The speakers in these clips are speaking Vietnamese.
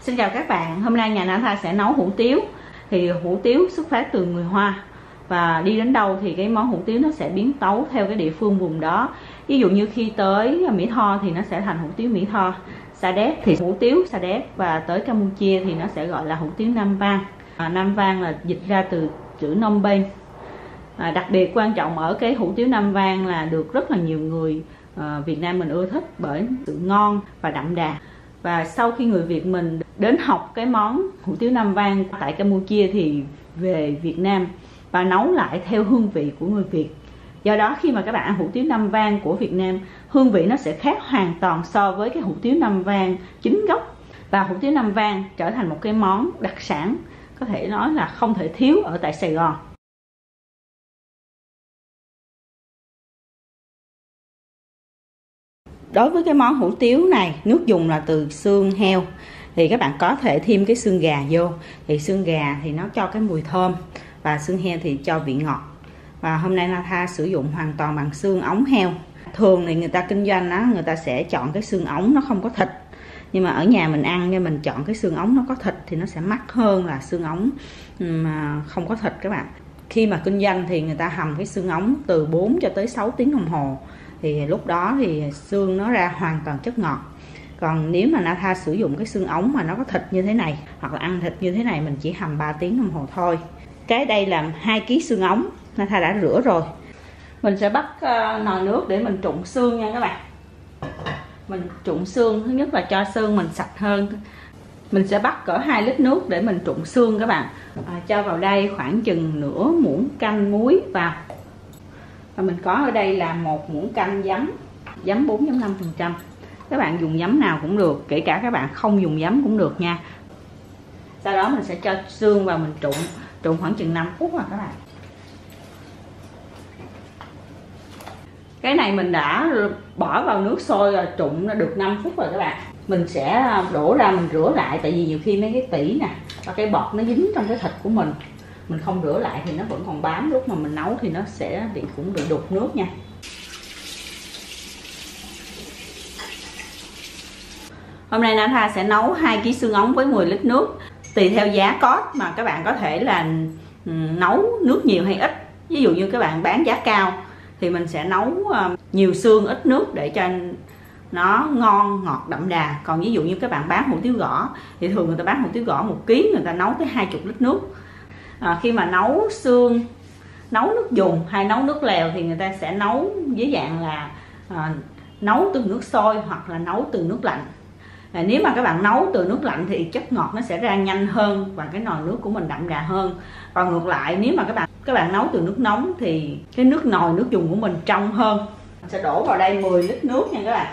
Xin chào các bạn, hôm nay nhà Natha sẽ nấu hủ tiếu. Thì hủ tiếu xuất phát từ người Hoa và đi đến đâu thì cái món hủ tiếu nó sẽ biến tấu theo cái địa phương vùng đó. Ví dụ như khi tới Mỹ Tho thì nó sẽ thành hủ tiếu Mỹ Tho, Sa Đéc thì hủ tiếu Sa Đéc, và tới Campuchia thì nó sẽ gọi là hủ tiếu Nam Vang. Nam Vang là dịch ra từ chữ Phnom Penh. Đặc biệt quan trọng ở cái hủ tiếu Nam Vang là được rất là nhiều người Việt Nam mình ưa thích bởi sự ngon và đậm đà. Và sau khi người Việt mình đến học cái món hủ tiếu Nam Vang tại Campuchia thì về Việt Nam và nấu lại theo hương vị của người Việt. Do đó khi mà các bạn ăn hủ tiếu Nam Vang của Việt Nam, hương vị nó sẽ khác hoàn toàn so với cái hủ tiếu Nam Vang chính gốc. Và hủ tiếu Nam Vang trở thành một cái món đặc sản, có thể nói là không thể thiếu ở tại Sài Gòn. Đối với cái món hủ tiếu này, nước dùng là từ xương heo. Thì các bạn có thể thêm cái xương gà vô. Thì xương gà thì nó cho cái mùi thơm, và xương heo thì cho vị ngọt. Và hôm nay Natha sử dụng hoàn toàn bằng xương ống heo. Thường thì người ta kinh doanh đó, người ta sẽ chọn cái xương ống nó không có thịt. Nhưng mà ở nhà mình ăn nên mình chọn cái xương ống nó có thịt thì nó sẽ mắc hơn là xương ống mà không có thịt các bạn. Khi mà kinh doanh thì người ta hầm cái xương ống từ 4 cho tới 6 tiếng đồng hồ. Thì lúc đó thì xương nó ra hoàn toàn chất ngọt. Còn nếu mà Natha sử dụng cái xương ống mà nó có thịt như thế này, hoặc là ăn thịt như thế này, mình chỉ hầm 3 tiếng đồng hồ thôi. Cái đây là 2 kg xương ống, Natha đã rửa rồi. Mình sẽ bắt nồi nước để mình trụng xương nha các bạn. Mình trụng xương, thứ nhất là cho xương mình sạch hơn. Mình sẽ bắt cỡ 2 lít nước để mình trụng xương các bạn. Cho vào đây khoảng chừng nửa muỗng canh muối vào. Và mình có ở đây là 1 muỗng canh giấm 4.5%. Các bạn dùng giấm nào cũng được, kể cả các bạn không dùng giấm cũng được nha. Sau đó mình sẽ cho xương vào mình trụng khoảng chừng 5 phút rồi các bạn. Cái này mình đã bỏ vào nước sôi rồi, trụng được 5 phút rồi các bạn. Mình sẽ đổ ra mình rửa lại, tại vì nhiều khi mấy cái tỉ nè và cái bọt nó dính trong cái thịt của mình không rửa lại thì nó vẫn còn bám, lúc mà mình nấu thì nó sẽ cũng bị đục nước nha. Hôm nay Natha sẽ nấu 2 kg xương ống với 10 lít nước. Tùy theo giá cost mà các bạn có thể là nấu nước nhiều hay ít. Ví dụ như các bạn bán giá cao thì mình sẽ nấu nhiều xương ít nước để cho nó ngon, ngọt, đậm đà. Còn ví dụ như các bạn bán hủ tiếu gõ thì thường người ta bán hủ tiếu gõ 1 kg người ta nấu tới 20 lít nước. Khi mà nấu xương, nấu nước dùng hay nấu nước lèo thì người ta sẽ nấu với dạng là nấu từ nước sôi hoặc là nấu từ nước lạnh. Nếu mà các bạn nấu từ nước lạnh thì chất ngọt nó sẽ ra nhanh hơn và cái nồi nước của mình đậm đà hơn. Còn ngược lại, nếu mà các bạn nấu từ nước nóng thì cái nồi nước dùng của mình trong hơn. Mình sẽ đổ vào đây 10 lít nước nha các bạn.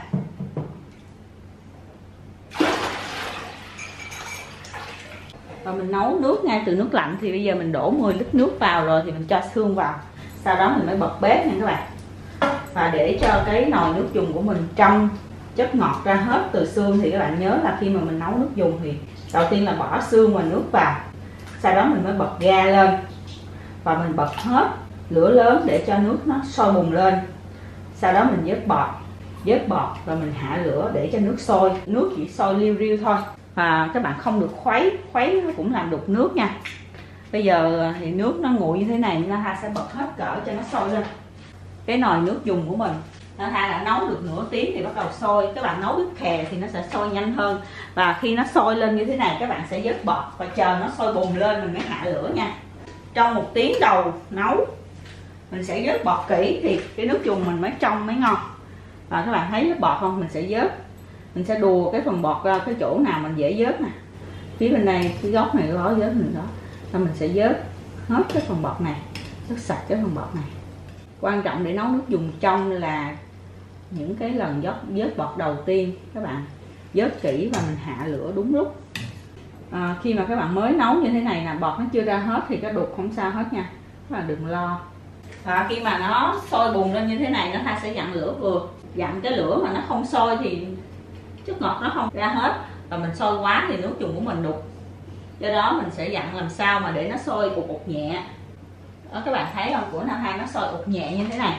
Và mình nấu nước ngay từ nước lạnh thì bây giờ mình đổ 10 lít nước vào rồi thì mình cho xương vào. Sau đó mình mới bật bếp nha các bạn. Và để cho cái nồi nước dùng của mình trong, chất ngọt ra hết từ xương thì các bạn nhớ là khi mà mình nấu nước dùng thì đầu tiên là bỏ xương và nước vào. Sau đó mình mới bật ga lên và mình bật hết lửa lớn để cho nước nó sôi bùng lên. Sau đó mình vớt bọt và mình hạ lửa để cho nước sôi. Nước chỉ sôi liu riu thôi. Và các bạn không được khuấy nó cũng làm đục nước nha. Bây giờ thì nước nó nguội như thế này, Natha sẽ bật hết cỡ cho nó sôi lên. Cái nồi nước dùng của mình Natha đã nấu được nửa tiếng thì bắt đầu sôi. Các bạn nấu ít khè thì nó sẽ sôi nhanh hơn. Và khi nó sôi lên như thế này các bạn sẽ vớt bọt và chờ nó sôi bùng lên mình mới hạ lửa nha. Trong 1 tiếng đầu nấu mình sẽ vớt bọt kỹ thì cái nước dùng mình mới trong mới ngon. Và các bạn thấy vớt bọt không? Mình sẽ vớt, mình sẽ đùa cái phần bọt ra cái chỗ nào mình dễ vớt nè. Phía bên đây cái góc này có vớt mình đó. Rồi mình sẽ vớt hết cái phần bọt này, vớt sạch cái phần bọt này. Quan trọng để nấu nước dùng trong là những cái lần vớt bọt đầu tiên các bạn vớt kỹ và mình hạ lửa đúng lúc. Khi mà các bạn mới nấu như thế này là bọt nó chưa ra hết thì cái đục không sao hết nha, các bạn đừng lo. Khi mà nó sôi bùng lên như thế này, Natha sẽ dặn lửa vừa. Dặn cái lửa mà nó không sôi thì chất ngọt nó không ra hết, và mình sôi quá thì nước dùng của mình đục. Do đó mình sẽ dặn làm sao mà để nó sôi ụt nhẹ. Đó, các bạn thấy không, của Natha nó sôi ụt nhẹ như thế này.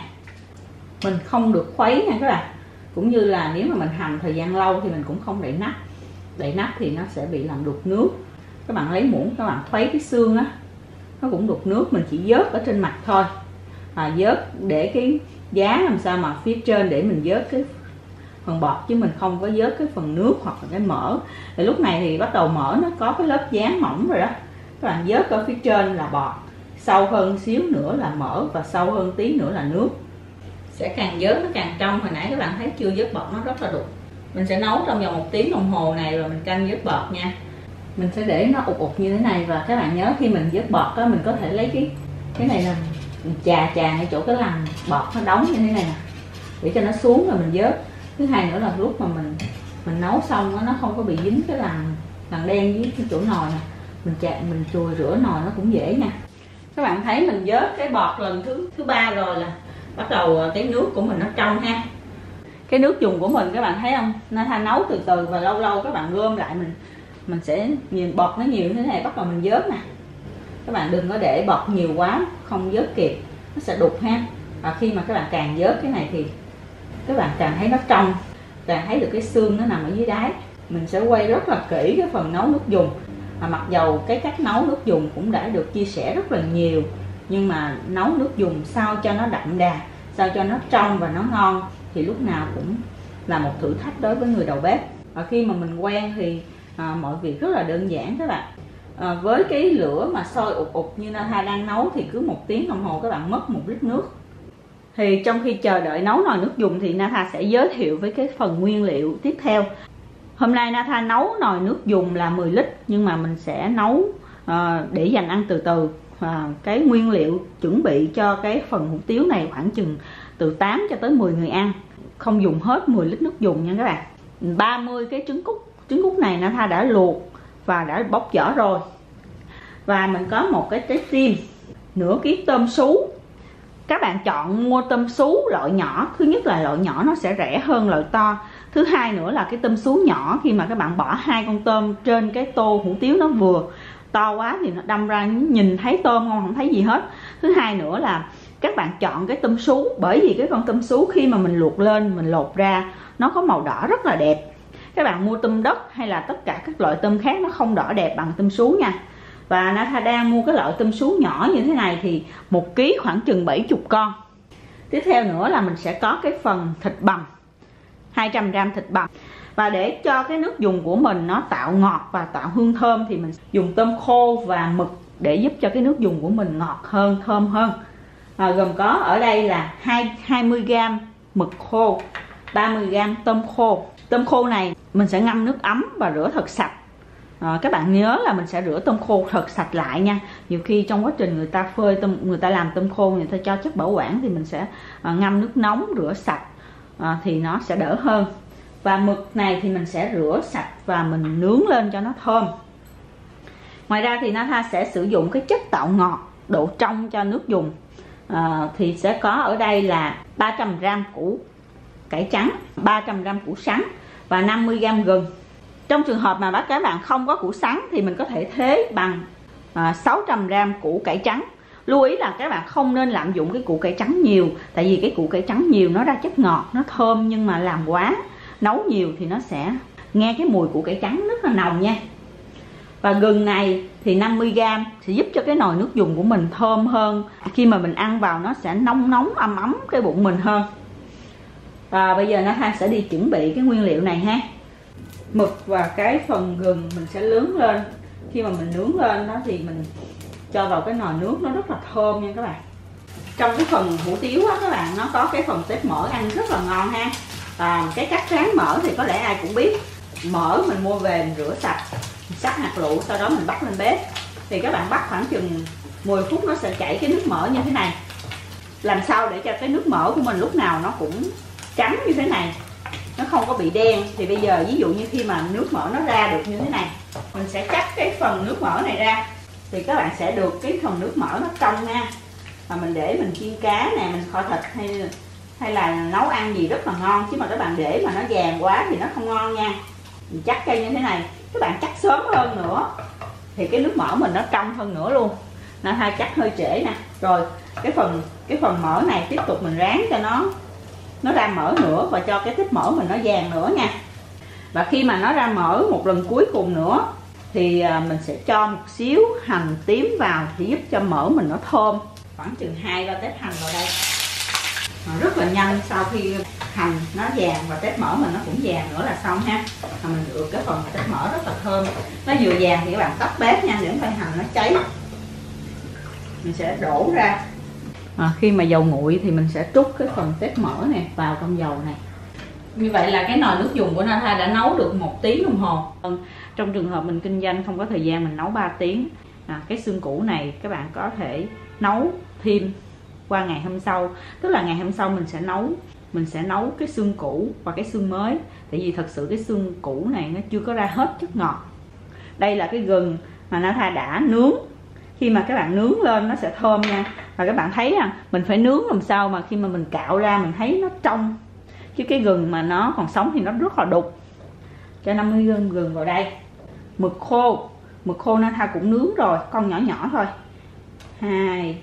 Mình không được khuấy nha các bạn. Cũng như là nếu mà mình hầm thời gian lâu thì mình cũng không để nắp. đậy nắp thì nó sẽ bị làm đục nước. Các bạn lấy muỗng các bạn khuấy cái xương á, nó cũng đục nước, mình chỉ vớt ở trên mặt thôi. Vớt để cái giá làm sao mà phía trên để mình vớt cái phần bọt, chứ mình không có vớt cái phần nước hoặc là cái mỡ. Thì lúc này thì bắt đầu mỡ nó có cái lớp dán mỏng rồi đó, các bạn vớt ở phía trên là bọt, sâu hơn xíu nữa là mỡ, và sâu hơn tí nữa là nước. Sẽ càng vớt nó càng trong. Hồi nãy các bạn thấy chưa, vớt bọt nó rất là đục. Mình sẽ nấu trong vòng 1 tiếng đồng hồ này rồi mình canh vớt bọt nha. Mình sẽ để nó ụt ụt như thế này, và các bạn nhớ khi mình vớt bọt đó, mình có thể lấy cái này là mình chà ngay chỗ cái lằn bọt nó đóng như thế này nè, để cho nó xuống rồi mình vớt. Thứ hai nữa là lúc mà mình nấu xong nó không có bị dính cái lằn đen với cái chỗ nồi nè, mình chùi rửa nồi nó cũng dễ nha. Các bạn thấy mình vớt cái bọt lần thứ 3 rồi là bắt đầu cái nước của mình nó trong ha. Cái nước dùng của mình các bạn thấy không, nó tha nấu từ từ và lâu lâu các bạn gom lại, mình sẽ nhìn bọt nó nhiều như thế này, bắt đầu mình vớt nè. Các bạn đừng có để bọt nhiều quá không vớt kịp, nó sẽ đục ha. Và khi mà các bạn càng vớt cái này thì các bạn càng thấy nó trong, càng thấy được cái xương nó nằm ở dưới đáy. Mình sẽ quay rất là kỹ cái phần nấu nước dùng. Mặc dầu cái cách nấu nước dùng cũng đã được chia sẻ rất là nhiều, nhưng mà nấu nước dùng sao cho nó đậm đà, sao cho nó trong và nó ngon thì lúc nào cũng là một thử thách đối với người đầu bếp. Và khi mà mình quen thì mọi việc rất là đơn giản các bạn. Với cái lửa mà sôi ụt ụt như Natha đang nấu thì cứ 1 tiếng đồng hồ các bạn mất 1 lít nước. Thì trong khi chờ đợi nấu nồi nước dùng thì Natha sẽ giới thiệu với cái phần nguyên liệu tiếp theo. Hôm nay Natha nấu nồi nước dùng là 10 lít, nhưng mà mình sẽ nấu để dành ăn từ từ. Cái nguyên liệu chuẩn bị cho cái phần hủ tiếu này khoảng chừng từ 8 cho tới 10 người ăn, không dùng hết 10 lít nước dùng nha các bạn. 30 cái trứng cút này Natha đã luộc và đã bóc vỏ rồi. Và mình có một cái trái tim, nửa ký tôm sú. Các bạn chọn mua tôm sú loại nhỏ. Thứ nhất là loại nhỏ nó sẽ rẻ hơn loại to. Thứ hai nữa là cái tôm sú nhỏ, khi mà các bạn bỏ 2 con tôm trên cái tô hủ tiếu nó vừa, to quá thì nó đâm ra nhìn thấy tôm không thấy gì hết. Thứ hai nữa là các bạn chọn cái tôm sú, bởi vì cái con tôm sú khi mà mình luộc lên, mình lột ra nó có màu đỏ rất là đẹp. Các bạn mua tôm đất hay là tất cả các loại tôm khác nó không đỏ đẹp bằng tôm sú nha. Và Natha đang mua cái loại tôm sú nhỏ như thế này thì 1 ký khoảng chừng 70 con. Tiếp theo nữa là mình sẽ có cái phần thịt bằm, 200g thịt bằm. Và để cho cái nước dùng của mình nó tạo ngọt và tạo hương thơm thì mình dùng tôm khô và mực để giúp cho cái nước dùng của mình ngọt hơn, thơm hơn. Gồm có ở đây là 20g mực khô, 30g tôm khô. Tôm khô này mình sẽ ngâm nước ấm và rửa thật sạch. Các bạn nhớ là mình sẽ rửa tôm khô thật sạch lại nha. Nhiều khi trong quá trình người ta phơi tôm, người ta làm tôm khô, người ta cho chất bảo quản thì mình sẽ ngâm nước nóng rửa sạch thì nó sẽ đỡ hơn. Và mực này thì mình sẽ rửa sạch và mình nướng lên cho nó thơm. Ngoài ra thì Natha sẽ sử dụng cái chất tạo ngọt, độ trong cho nước dùng. Thì sẽ có ở đây là 300g củ cải trắng, 300g củ sắn và 50g gừng. Trong trường hợp mà các bạn không có củ sắn thì mình có thể thế bằng 600g củ cải trắng. Lưu ý là các bạn không nên lạm dụng cái củ cải trắng nhiều, tại vì cái củ cải trắng nhiều nó ra chất ngọt, nó thơm, nhưng mà làm quá nấu nhiều thì nó sẽ nghe cái mùi củ cải trắng rất là nồng nha. Và gừng này thì 50g sẽ giúp cho cái nồi nước dùng của mình thơm hơn. Khi mà mình ăn vào nó sẽ nóng ấm ấm cái bụng mình hơn. Và bây giờ Natha sẽ đi chuẩn bị cái nguyên liệu này ha. Mực và cái phần gừng mình sẽ nướng lên. Khi mà mình nướng lên đó thì mình cho vào cái nồi nước, nó rất là thơm nha các bạn. Trong cái phần hủ tiếu đó các bạn, nó có cái phần tép mỡ ăn rất là ngon ha. Cái cách rán mỡ thì có lẽ ai cũng biết. Mỡ mình mua về mình rửa sạch, mình xắt hạt lựu, sau đó mình bắt lên bếp. Thì các bạn bắt khoảng chừng 10 phút nó sẽ chảy cái nước mỡ như thế này. Làm sao để cho cái nước mỡ của mình lúc nào nó cũng trắng như thế này, nó không có bị đen. Thì bây giờ ví dụ như khi mà nước mỡ nó ra được như thế này, mình sẽ cắt cái phần nước mỡ này ra thì các bạn sẽ được cái phần nước mỡ nó trong nha. Và mình để mình chiên cá nè, mình kho thịt hay là nấu ăn gì rất là ngon. Chứ mà các bạn để mà nó vàng quá thì nó không ngon nha. Mình cắt cây như thế này, các bạn cắt sớm hơn nữa thì cái nước mỡ mình nó trong hơn nữa luôn. Nên hai cắt hơi trễ nè. Rồi cái phần mỡ này tiếp tục mình rán cho nó ra mỡ nữa và cho cái tích mỡ mình nó vàng nữa nha. Và khi mà nó ra mỡ một lần cuối cùng nữa thì mình sẽ cho một xíu hành tím vào thì giúp cho mỡ mình nó thơm. Khoảng chừng 2-3 tép hành vào đây. Rất là nhanh, sau khi hành nó vàng và tép mỡ mình nó cũng vàng nữa là xong ha. Mình ướp cái phần tép mỡ rất là thơm. Nó vừa vàng thì các bạn tắt bếp nha, để không phải hành nó cháy. Mình sẽ đổ ra. Khi mà dầu nguội thì mình sẽ trút cái phần tép mỡ này vào trong dầu này. Như vậy là cái nồi nước dùng của Natha đã nấu được 1 tiếng đồng hồ. Trong trường hợp mình kinh doanh không có thời gian mình nấu 3 tiếng. Cái xương củ này các bạn có thể nấu thêm qua ngày hôm sau. Tức là ngày hôm sau mình sẽ nấu cái xương cũ và cái xương mới. Tại vì thật sự cái xương cũ này nó chưa có ra hết chất ngọt. Đây là cái gừng mà Natha đã nướng. Khi mà các bạn nướng lên nó sẽ thơm nha. Và các bạn thấy mình phải nướng làm sao mà khi mà mình cạo ra mình thấy nó trong. Chứ cái gừng mà nó còn sống thì nó rất là đục. Cho 50 g gừng vào đây. Mực khô Natha cũng nướng rồi, con nhỏ nhỏ thôi. 2,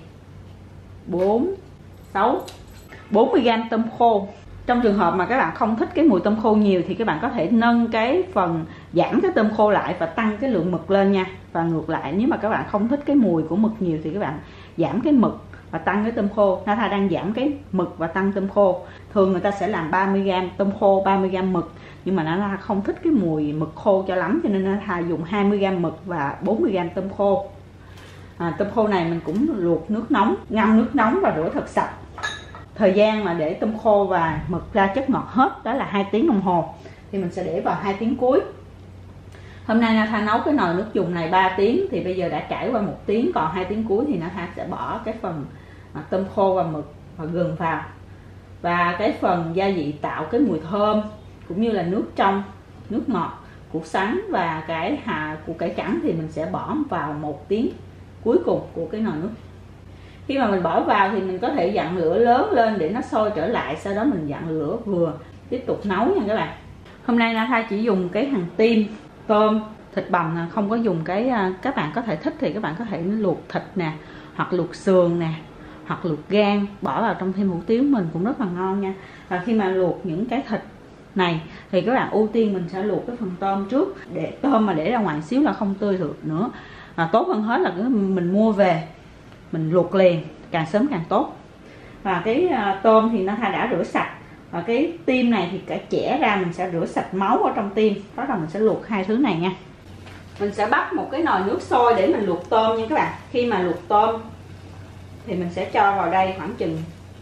4, 6, 40 g tôm khô. Trong trường hợp mà các bạn không thích cái mùi tôm khô nhiều thì các bạn có thể nâng cái phần giảm cái tôm khô lại và tăng cái lượng mực lên nha. Và ngược lại, nếu mà các bạn không thích cái mùi của mực nhiều thì các bạn giảm cái mực và tăng cái tôm khô. Natha đang giảm cái mực và tăng tôm khô. Thường người ta sẽ làm 30 g tôm khô, 30 g mực. Nhưng mà Natha không thích cái mùi mực khô cho lắm, cho nên Natha dùng 20 g mực và 40 g tôm khô. Tôm khô này mình cũng luộc nước nóng, ngâm nước nóng và rửa thật sạch. Thời gian mà để tôm khô và mực ra chất ngọt hết đó là 2 tiếng đồng hồ. Thì mình sẽ để vào 2 tiếng cuối. Hôm nay Natha nấu cái nồi nước dùng này 3 tiếng thì bây giờ đã trải qua 1 tiếng, còn 2 tiếng cuối thì Natha sẽ bỏ cái phần tôm khô và mực và gừng vào. Và cái phần gia vị tạo cái mùi thơm cũng như là nước trong, nước ngọt, củ sắn và cái củ cải trắng thì mình sẽ bỏ vào 1 tiếng cuối cùng của cái nồi nước. Khi mà mình bỏ vào thì mình có thể dặn lửa lớn lên để nó sôi trở lại, sau đó mình dặn lửa vừa tiếp tục nấu nha các bạn. Hôm nay Natha chỉ dùng cái hàng tim, tôm, thịt bằm, không có dùng cái, các bạn có thể thích thì các bạn có thể luộc thịt nè, hoặc luộc sườn nè, hoặc luộc gan, bỏ vào trong thêm hủ tiếu mình cũng rất là ngon nha. Và khi mà luộc những cái thịt này thì các bạn ưu tiên mình sẽ luộc cái phần tôm trước, để tôm mà để ra ngoài xíu là không tươi được nữa. Tốt hơn hết là mình mua về mình luộc liền, càng sớm càng tốt. Và cái tôm thì Natha đã rửa sạch. Và cái tim này thì cả chẻ ra mình sẽ rửa sạch máu ở trong tim. Đó là mình sẽ luộc hai thứ này nha. Mình sẽ bắt một cái nồi nước sôi để mình luộc tôm nha các bạn. Khi mà luộc tôm thì mình sẽ cho vào đây khoảng chừng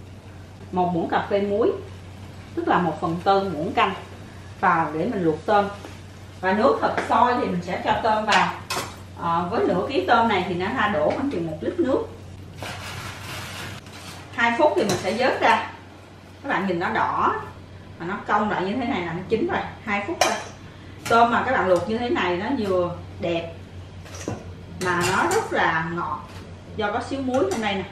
1 muỗng cà phê muối, tức là 1/4 muỗng canh vào để mình luộc tôm. Và nước thật sôi thì mình sẽ cho tôm vào. Với nửa ký tôm này thì Natha đổ khoảng chừng 1 lít nước. 2 phút thì mình sẽ vớt ra. Các bạn nhìn nó đỏ mà nó cong lại như thế này là nó chín rồi. 2 phút thôi. Tôm mà các bạn luộc như thế này nó vừa đẹp mà nó rất là ngọt do có xíu muối trong đây nè.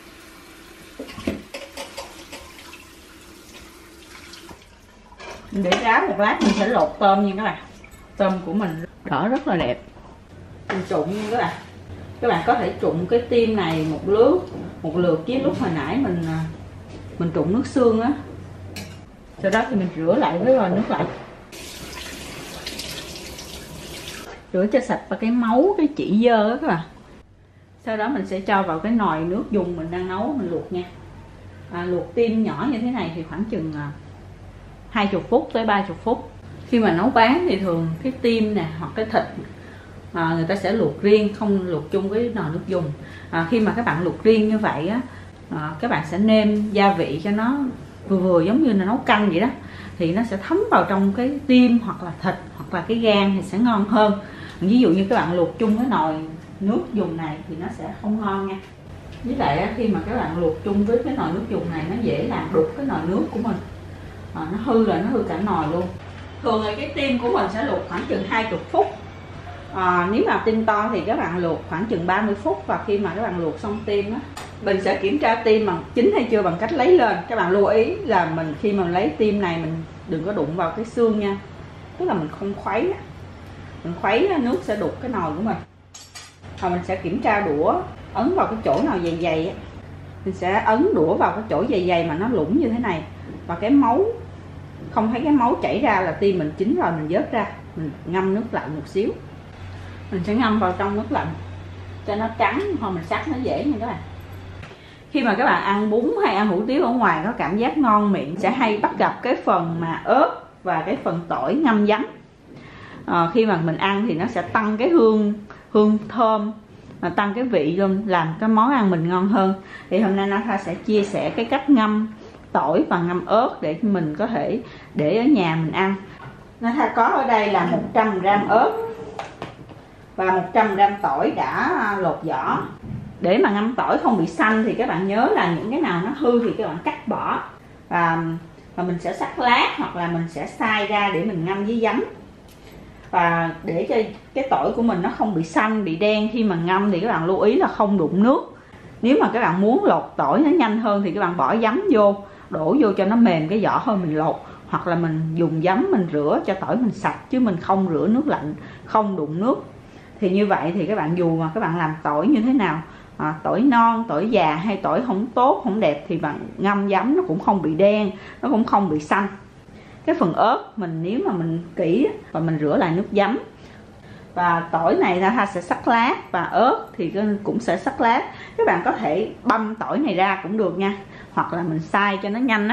Mình để ráo một lát mình sẽ lột tôm nha các bạn. Tôm của mình đỏ rất là đẹp. Mình trụng nha các bạn. Các bạn có thể trụng cái tim này một lượt với lúc hồi nãy mình trụng nước xương á. Sau đó thì mình rửa lại với vòi nước lạnh. Rửa cho sạch và cái máu, cái chỉ dơ á các bạn. Sau đó mình sẽ cho vào cái nồi nước dùng mình đang nấu mình luộc nha. Luộc tim nhỏ như thế này thì khoảng chừng 20 phút tới 30 phút. Khi mà nấu bán thì thường cái tim nè hoặc cái thịt người ta sẽ luộc riêng, không luộc chung với nồi nước dùng. Khi mà các bạn luộc riêng như vậy á, các bạn sẽ nêm gia vị cho nó vừa giống như là nấu canh vậy đó, thì nó sẽ thấm vào trong cái tim hoặc là thịt hoặc là cái gan thì sẽ ngon hơn. Ví dụ như các bạn luộc chung với nồi nước dùng này thì nó sẽ không ngon nha. Với lại khi mà các bạn luộc chung với cái nồi nước dùng này nó dễ làm đục cái nồi nước của mình, nó hư rồi, nó hư cả nồi luôn. Thường thì cái tim của mình sẽ luộc khoảng chừng 20 phút. Nếu mà tim to thì các bạn luộc khoảng chừng 30 phút. Và khi mà các bạn luộc xong tim á, mình sẽ kiểm tra tim bằng chín hay chưa bằng cách lấy lên. Các bạn lưu ý là khi mà lấy tim này mình đừng có đụng vào cái xương nha, tức là mình không khuấy. Mình khuấy nước sẽ đục cái nồi của mình. Và mình sẽ kiểm tra đũa ấn vào cái chỗ nào dày dày á. Mình sẽ ấn đũa vào cái chỗ dày dày mà nó lủng như thế này, và cái máu không thấy cái máu chảy ra là tim mình chín rồi, mình vớt ra, mình ngâm nước lạnh một xíu. Mình sẽ ngâm vào trong nước lạnh cho nó trắng, hoặc mình sắc nó dễ nha các bạn. Khi mà các bạn ăn bún hay ăn hủ tiếu ở ngoài có cảm giác ngon miệng, sẽ hay bắt gặp cái phần mà ớt và cái phần tỏi ngâm giấm. Khi mà mình ăn thì nó sẽ tăng cái hương thơm, mà tăng cái vị luôn, làm cái món ăn mình ngon hơn. Thì hôm nay Natha sẽ chia sẻ cái cách ngâm tỏi và ngâm ớt để mình có thể để ở nhà mình ăn. Natha có ở đây là 100g ớt và 100g tỏi đã lột vỏ. Để mà ngâm tỏi không bị xanh thì các bạn nhớ là những cái nào nó hư thì các bạn cắt bỏ, và mình sẽ sắc lát hoặc là mình sẽ xay ra để mình ngâm với giấm. Và để cho cái tỏi của mình nó không bị xanh, bị đen khi mà ngâm thì các bạn lưu ý là không đụng nước. Nếu mà các bạn muốn lột tỏi nó nhanh hơn thì các bạn bỏ giấm vô, đổ vô cho nó mềm cái vỏ hơn mình lột, hoặc là mình dùng giấm mình rửa cho tỏi mình sạch, chứ mình không rửa nước lạnh, không đụng nước. Thì như vậy thì các bạn dù mà các bạn làm tỏi như thế nào, tỏi non, tỏi già hay tỏi không tốt, không đẹp, thì bạn ngâm giấm nó cũng không bị đen, nó cũng không bị xanh. Cái phần ớt mình nếu mà mình kỹ và mình rửa lại nước giấm. Và tỏi này Natha sẽ sắc lát, và ớt thì cũng sẽ sắc lát. Các bạn có thể băm tỏi này ra cũng được nha, hoặc là mình xay cho nó nhanh á.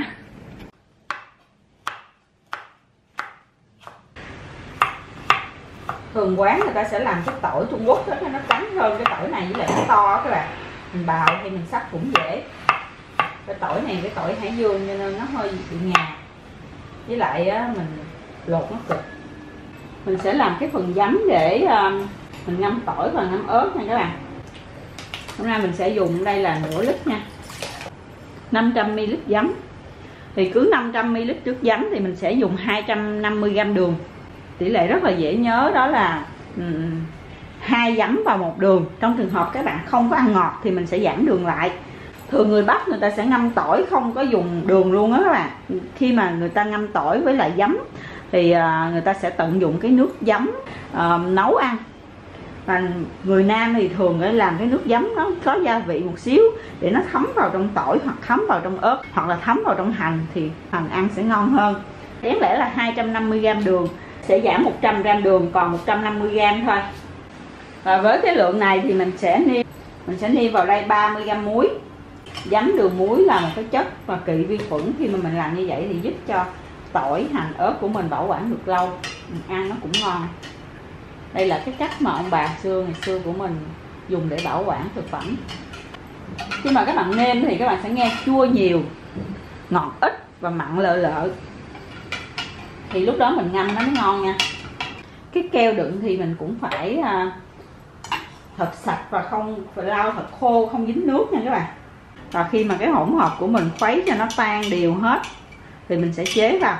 Thường quán người ta sẽ làm cái tỏi Trung Quốc đó, nó trắng hơn cái tỏi này, với lại nó to các bạn. Mình bào thì mình sắc cũng dễ. Cái tỏi này cái tỏi Hải Dương cho nên nó hơi bị ngà, với lại mình lột nó cực. Mình sẽ làm cái phần giấm để mình ngâm tỏi và ngâm ớt nha các bạn. Hôm nay mình sẽ dùng đây là nửa lít nha, 500ml giấm. Thì cứ 500ml nước giấm thì mình sẽ dùng 250g đường. Tỷ lệ rất là dễ nhớ, đó là 2 giấm vào 1 đường. Trong trường hợp các bạn không có ăn ngọt thì mình sẽ giảm đường lại. Thường người Bắc người ta sẽ ngâm tỏi không có dùng đường luôn á các bạn. Khi mà người ta ngâm tỏi với lại giấm thì người ta sẽ tận dụng cái nước giấm nấu ăn. Và người Nam thì thường làm cái nước giấm nó có gia vị một xíu để nó thấm vào trong tỏi, hoặc thấm vào trong ớt, hoặc là thấm vào trong hành, thì phần ăn sẽ ngon hơn. Đáng lẽ là 250g đường, sẽ giảm 100g đường còn 150g thôi. Và với cái lượng này thì mình sẽ nêm vào đây 30g muối. Giấm, đường, muối là một cái chất và kỵ vi khuẩn. Khi mà mình làm như vậy thì giúp cho tỏi, hành, ớt của mình bảo quản được lâu, mình ăn nó cũng ngon. Đây là cái cách mà ông bà ngày xưa của mình dùng để bảo quản thực phẩm. Khi mà các bạn nêm thì các bạn sẽ nghe chua nhiều, ngọt ít và mặn lợ lợ. Thì lúc đó mình ngâm nó mới ngon nha. Cái keo đựng thì mình cũng phải thật sạch và không phải lau thật khô, không dính nước nha các bạn. Và khi mà cái hỗn hợp của mình khuấy cho nó tan đều hết thì mình sẽ chế vào.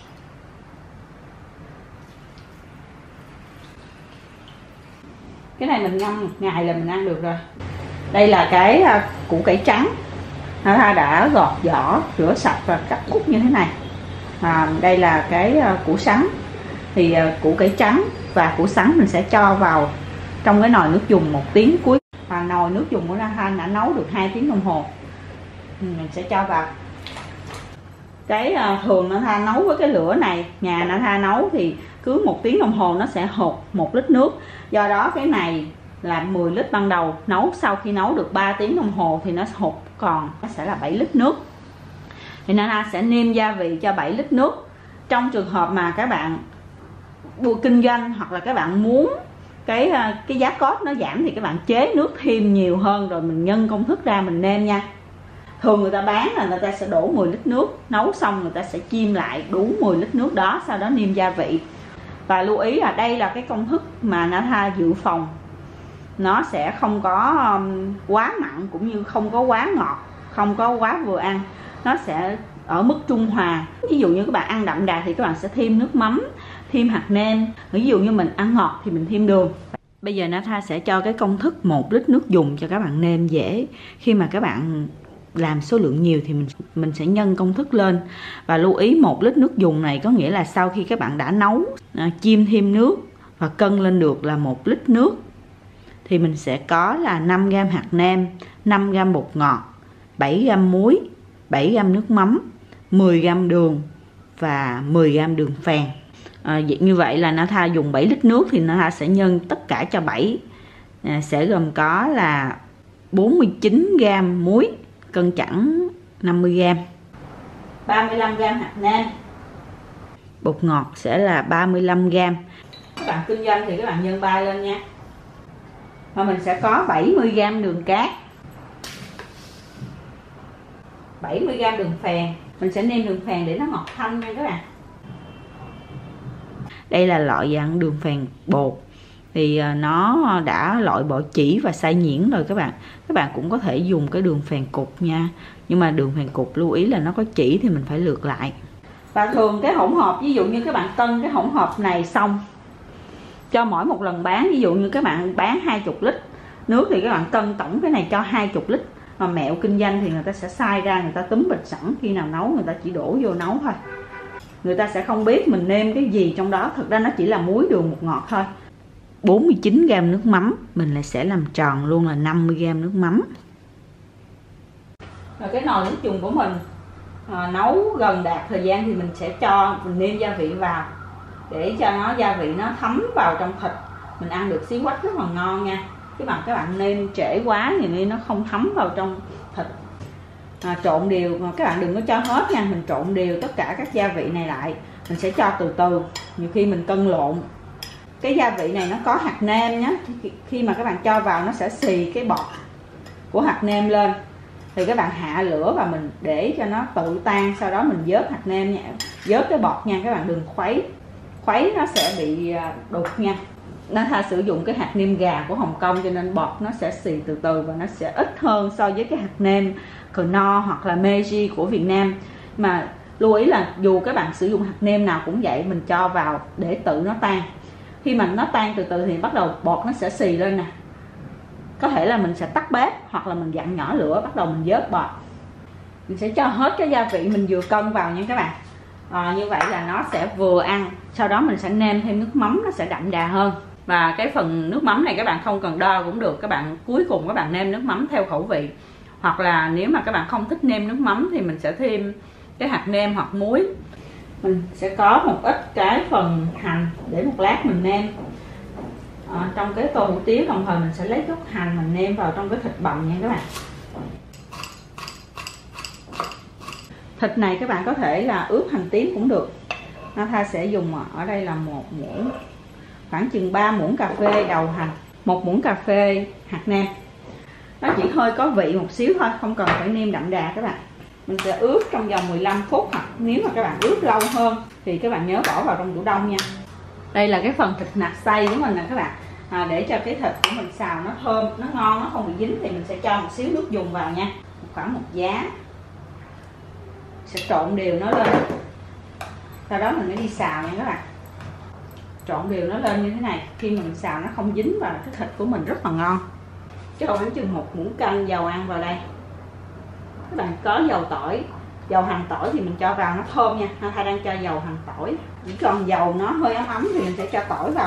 Cái này mình ngâm 1 ngày là mình ăn được rồi. Đây là cái củ cải trắng, Natha đã gọt vỏ, rửa sạch và cắt khúc như thế này. Đây là cái củ sắn. Thì củ cải trắng và củ sắn mình sẽ cho vào trong cái nồi nước dùng 1 tiếng cuối. Và nồi nước dùng của Natha đã nấu được 2 tiếng đồng hồ. Mình sẽ cho vào. Cái thường Natha nấu với cái lửa này, nhà Natha nấu thì cứ 1 tiếng đồng hồ nó sẽ hột 1 lít nước. Do đó cái này là 10 lít ban đầu, nấu sau khi nấu được 3 tiếng đồng hồ thì nó hột còn nó sẽ là 7 lít nước. Thì Natha sẽ nêm gia vị cho 7 lít nước. Trong trường hợp mà các bạn kinh doanh hoặc là các bạn muốn cái giá cốt nó giảm thì các bạn chế nước thêm nhiều hơn, rồi mình nhân công thức ra mình nêm nha. Thường người ta bán là người ta sẽ đổ 10 lít nước, nấu xong người ta sẽ chiên lại đủ 10 lít nước đó, sau đó nêm gia vị. Và lưu ý là đây là cái công thức mà Natha dự phòng. Nó sẽ không có quá mặn cũng như không có quá ngọt, không có quá vừa ăn. Nó sẽ ở mức trung hòa. Ví dụ như các bạn ăn đậm đà thì các bạn sẽ thêm nước mắm, thêm hạt nêm. Ví dụ như mình ăn ngọt thì mình thêm đường. Bây giờ Natha sẽ cho cái công thức 1 lít nước dùng cho các bạn nêm dễ. Khi mà các bạn làm số lượng nhiều thì mình sẽ nhân công thức lên. Và lưu ý 1 lít nước dùng này có nghĩa là sau khi các bạn đã nấu, chiên thêm nước và cân lên được là 1 lít nước thì mình sẽ có là 5g hạt nêm, 5g bột ngọt, 7g muối, 7g nước mắm, 10g đường và 10g đường phèn. Như vậy là Natha dùng 7 lít nước thì Natha sẽ nhân tất cả cho 7, sẽ gồm có là 49g muối, cân chẵn 50g, 35g hạt nêm, bột ngọt sẽ là 35g. Các bạn kinh doanh thì các bạn nhân 3 lên nha. Và mình sẽ có 70g đường cát, 70g đường phèn. Mình sẽ nêm đường phèn để nó ngọt thanh nha các bạn. Đây là loại dạng đường phèn bột, thì nó đã loại bỏ chỉ và xay nhuyễn rồi các bạn. Các bạn cũng có thể dùng cái đường phèn cục nha, nhưng mà đường phèn cục lưu ý là nó có chỉ thì mình phải lượt lại. Và thường cái hỗn hợp, ví dụ như các bạn cân cái hỗn hợp này xong cho mỗi một lần bán, ví dụ như các bạn bán 20 lít nước thì các bạn cân tổng cái này cho 20 lít. Mà mẹo kinh doanh thì người ta sẽ sai ra, người ta túm bịch sẵn, khi nào nấu người ta chỉ đổ vô nấu thôi. Người ta sẽ không biết mình nêm cái gì trong đó, thực ra nó chỉ là muối, đường, bột ngọt thôi. 49g nước mắm, mình lại sẽ làm tròn luôn là 50g nước mắm. Rồi cái nồi nước dùng của mình nấu gần đạt thời gian thì mình sẽ mình nêm gia vị vào để cho gia vị nó thấm vào trong thịt, mình ăn được xí quách rất là ngon nha. Chứ mà các bạn nêm trễ quá thì nó không thấm vào trong thịt. Trộn đều, các bạn đừng có cho hết nha, mình trộn đều tất cả các gia vị này lại, mình sẽ cho từ từ, nhiều khi mình cân lộn. Cái gia vị này nó có hạt nêm nhé, khi mà các bạn cho vào nó sẽ xì cái bọt của hạt nêm lên, thì các bạn hạ lửa và mình để cho nó tự tan, sau đó mình vớt hạt nêm nha, vớt cái bọt nha, các bạn đừng khuấy nó sẽ bị đục nha. Natha sử dụng cái hạt nêm gà của Hồng Kông cho nên bọt nó sẽ xì từ từ và nó sẽ ít hơn so với cái hạt nêm Knorr hoặc là Meiji của Việt Nam. Mà lưu ý là dù các bạn sử dụng hạt nêm nào cũng vậy, mình cho vào để tự nó tan. Khi mà nó tan từ từ thì bắt đầu bọt nó sẽ xì lên nè. Có thể là mình sẽ tắt bếp hoặc là mình dặn nhỏ lửa, bắt đầu mình vớt bọt. Mình sẽ cho hết cái gia vị mình vừa cân vào nha các bạn. Như vậy là nó sẽ vừa ăn. Sau đó mình sẽ nêm thêm nước mắm, nó sẽ đậm đà hơn. Và cái phần nước mắm này các bạn không cần đo cũng được, các bạn cuối cùng các bạn nêm nước mắm theo khẩu vị. Hoặc là nếu mà các bạn không thích nêm nước mắm thì mình sẽ thêm cái hạt nêm hoặc muối. Mình sẽ có một ít cái phần hành để một lát mình nêm trong cái tô hủ tiếu, đồng thời mình sẽ lấy gốc hành mình nêm vào trong cái thịt bằm nha các bạn. Thịt này các bạn có thể là ướp hành tím cũng được. Natha sẽ dùng ở đây là 1 muỗng, khoảng chừng 3 muỗng cà phê đầu hành, 1 muỗng cà phê hạt nêm. Nó chỉ hơi có vị một xíu thôi, không cần phải nêm đậm đà các bạn. Mình sẽ ướp trong vòng 15 phút, hoặc nếu mà các bạn ướp lâu hơn thì các bạn nhớ bỏ vào trong tủ đông nha. Đây là cái phần thịt nạc xay của mình nè các bạn. Để cho cái thịt của mình xào nó thơm, nó ngon, nó không bị dính thì mình sẽ cho một xíu nước dùng vào nha, khoảng 1 giá. Sẽ trộn đều nó lên, sau đó mình mới đi xào nha các bạn. Trộn đều nó lên như thế này, khi mình xào nó không dính vào cái thịt của mình rất là ngon. Cho khoảng chừng 1 muỗng canh dầu ăn vào đây. Các bạn có dầu tỏi, dầu hành tỏi thì mình cho vào nó thơm nha. Natha đang cho dầu hành tỏi, chỉ còn dầu nó hơi ấm ấm thì mình sẽ cho tỏi vào.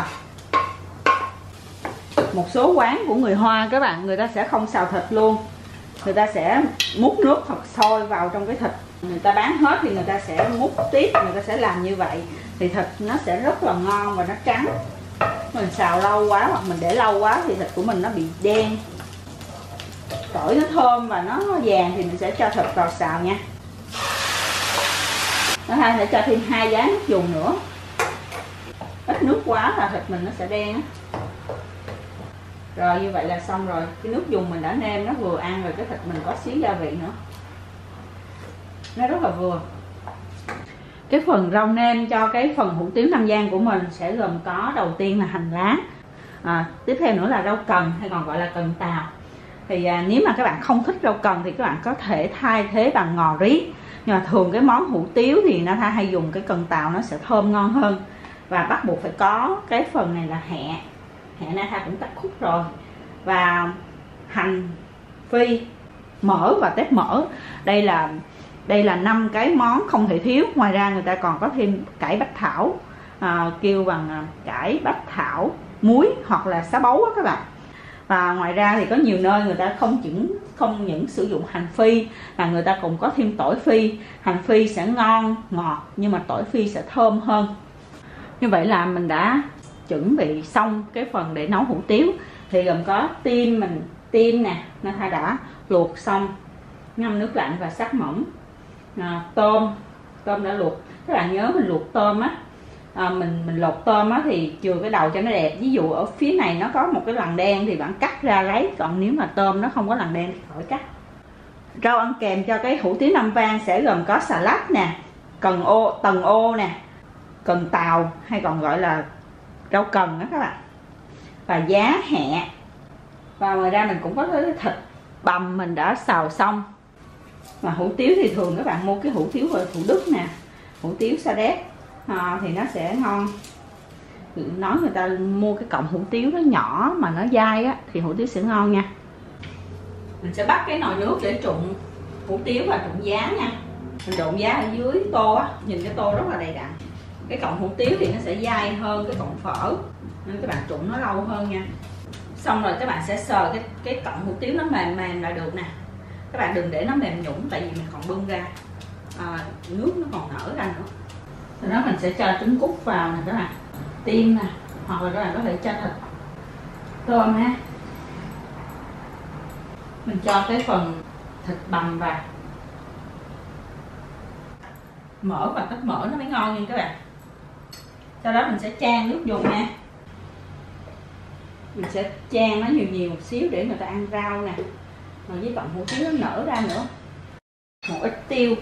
Một số quán của người Hoa các bạn, người ta sẽ không xào thịt luôn, người ta sẽ múc nước thật sôi vào trong cái thịt. Người ta bán hết thì người ta sẽ múc tiếp, người ta sẽ làm như vậy thì thịt nó sẽ rất là ngon và nó trắng. Mình xào lâu quá hoặc mình để lâu quá thì thịt của mình nó bị đen. Tỏi nó thơm và nó vàng thì mình sẽ cho thịt vào xào nha. Nó sẽ cho thêm 2 giá nước dùng nữa. Ít nước quá là thịt mình nó sẽ đen á. Rồi như vậy là xong rồi. Cái nước dùng mình đã nêm nó vừa ăn rồi, cái thịt mình có xíu gia vị nữa, nó rất là vừa. Cái phần rau nêm cho cái phần hủ tiếu Nam Giang của mình sẽ gồm có đầu tiên là hành lá, tiếp theo nữa là rau cần hay còn gọi là cần tàu. Thì nếu mà các bạn không thích rau cần thì các bạn có thể thay thế bằng ngò rí, nhưng mà thường cái món hủ tiếu thì Natha hay dùng cái cần tàu, nó sẽ thơm ngon hơn. Và bắt buộc phải có cái phần này là hẹ Natha cũng cắt khúc rồi, và hành phi, mỡ và tép mỡ. Đây là 5 cái món không thể thiếu. Ngoài ra người ta còn có thêm cải bách thảo, kêu bằng cải bách thảo muối hoặc là xá bấu á các bạn. Và ngoài ra thì có nhiều nơi người ta không không những sử dụng hành phi mà người ta cũng có thêm tỏi phi. Hành phi sẽ ngon ngọt nhưng mà tỏi phi sẽ thơm hơn. Như vậy là mình đã chuẩn bị xong cái phần để nấu hủ tiếu. Thì gồm có tim nè, Natha đã luộc xong, ngâm nước lạnh và sắc mỏng. Tôm đã luộc. Các bạn nhớ mình luộc tôm á, mình lột tôm á thì chừa cái đầu cho nó đẹp. Ví dụ ở phía này nó có một cái lằn đen thì bạn cắt ra lấy, còn nếu mà tôm nó không có lằn đen thì khỏi cắt. Rau ăn kèm cho cái hủ tiếu Nam Vang sẽ gồm có xà lách nè, tần ô nè, cần tàu hay còn gọi là rau cần đó các bạn, và giá hẹ. Và ngoài ra mình cũng có cái thịt bằm mình đã xào xong. Mà hủ tiếu thì thường các bạn mua cái hủ tiếu ở Thủ Đức nè, hủ tiếu Sa Đéc thì nó sẽ ngon. Nói người ta mua cái cọng hủ tiếu nó nhỏ mà nó dai á thì hủ tiếu sẽ ngon nha. Mình sẽ bắt cái nồi nước để trụng hủ tiếu và trụng giá nha. Mình trộn giá ở dưới tô á, nhìn cái tô rất là đầy đặn. Cái cọng hủ tiếu thì nó sẽ dai hơn cái cọng phở nên các bạn trụng nó lâu hơn nha. Xong rồi các bạn sẽ sờ cái cọng hủ tiếu nó mềm là được nè. Các bạn đừng để nó mềm nhũn tại vì mình còn bưng ra, nước nó còn nở ra nữa. Sau đó mình sẽ cho trứng cút vào nè các bạn, tim nè, hoặc là các bạn có thể cho thịt tôm ha. Mình cho cái phần thịt bằm vào, mỡ và tất mỡ nó mới ngon nha các bạn. Sau đó mình sẽ chan nước dùng nha. Mình sẽ chan nó nhiều một xíu để người ta ăn rau nè, rồi với cọng hủ tiếu nó nở ra nữa. Một ít tiêu,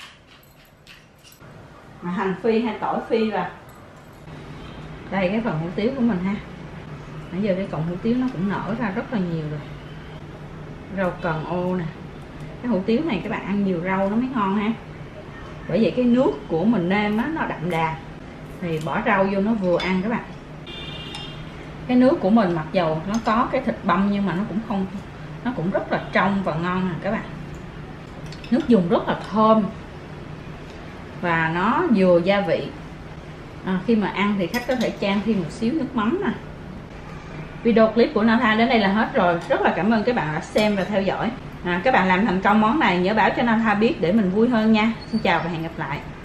hành phi hay tỏi phi vào. Đây cái phần hủ tiếu của mình ha. Nãy giờ cái cọng hủ tiếu nó cũng nở ra rất là nhiều rồi. Rau cần ô nè. Cái hủ tiếu này các bạn ăn nhiều rau nó mới ngon ha. Bởi vậy cái nước của mình nêm á nó đậm đà, thì bỏ rau vô nó vừa ăn các bạn. Cái nước của mình mặc dầu nó có cái thịt băm nhưng mà nó cũng rất là trong và ngon nè các bạn. Nước dùng rất là thơm và nó vừa gia vị. Khi mà ăn thì khách có thể chan thêm một xíu nước mắm nè. Video clip của Natha đến đây là hết rồi. Rất là cảm ơn các bạn đã xem và theo dõi. Các bạn làm thành công món này nhớ báo cho Natha biết để mình vui hơn nha. Xin chào và hẹn gặp lại.